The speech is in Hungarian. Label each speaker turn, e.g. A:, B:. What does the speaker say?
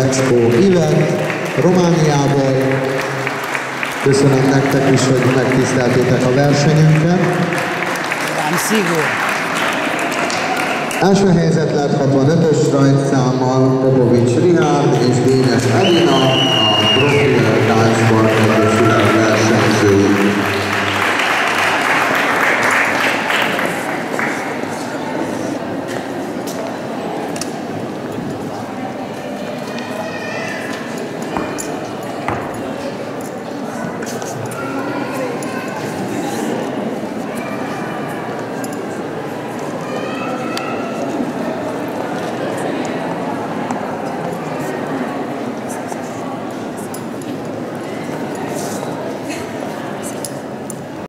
A: Recskó Ivett Romániából. Köszönöm nektek is, hogy megtiszteltétek a versenyünket. Első helyzet lett 65-ös rajtszámmal Popovics Richárd és Dénes Edina, a Profil Dance Sport Egyesület versenyzői.